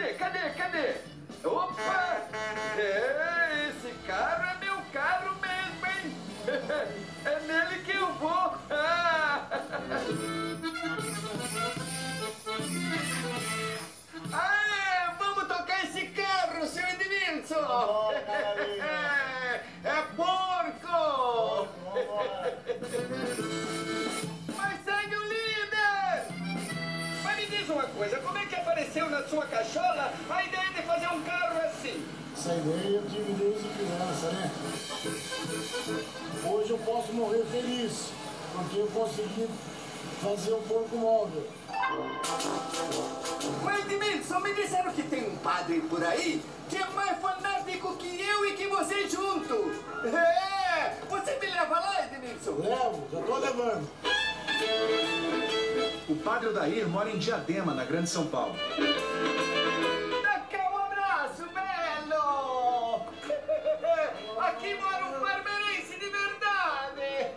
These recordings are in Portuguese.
Cadê? Opa! Esse carro é meu carro mesmo, hein? É nele que eu vou. Vamos tocar esse carro, seu Edmilson! É porco! Mas segue o líder! Mas me diz uma coisa, como é que apareceu na sua cachola a ideia de fazer um carro assim? Essa ideia eu tive desde criança, né? Hoje eu posso morrer feliz, porque eu consegui fazer um porco móvel. Mas Edmilson, me disseram que tem um padre por aí que é mais fanático que eu e que você junto. Você me leva lá, Edmilson? Levo, já tô levando. O padre Odair mora em Diadema, na Grande São Paulo. Dá cá um abraço, belo! Aqui mora um parmeirense de verdade!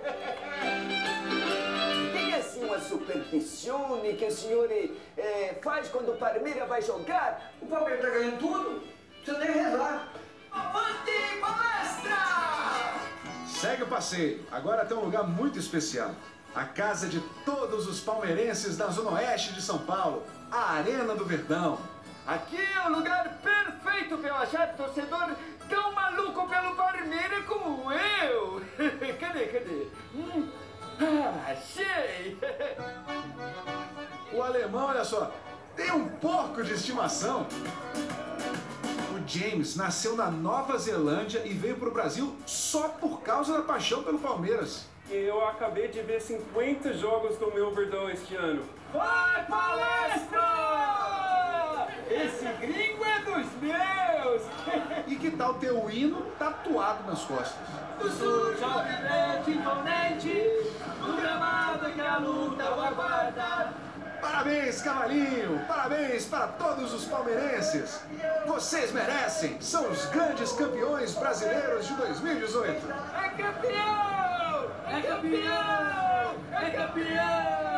Tem assim uma superstição que o senhor faz quando o Palmeiras vai jogar? O Palmeiras tá ganhando tudo, precisa nem rezar. Avante palestra! Segue o passeio. Agora tem um lugar muito especial. A casa de todos os palmeirenses da Zona Oeste de São Paulo, a Arena do Verdão. Aqui é o lugar perfeito para eu achar torcedor tão maluco pelo Palmeiras como eu. Cadê? Achei! O alemão, olha só, tem um porco de estimação. O James nasceu na Nova Zelândia e veio para o Brasil só por causa da paixão pelo Palmeiras. Eu acabei de ver 50 jogos do meu Verdão este ano. Vai, palestra! Esse gringo é dos meus! E que tal ter o hino tatuado nas costas? Do sul, jovem verde, imponente, no gramado que a luta o aguarda. Parabéns, cavalinho! Parabéns para todos os palmeirenses! Vocês merecem! São os grandes campeões brasileiros de 2018! É campeão! É campeão! É campeão!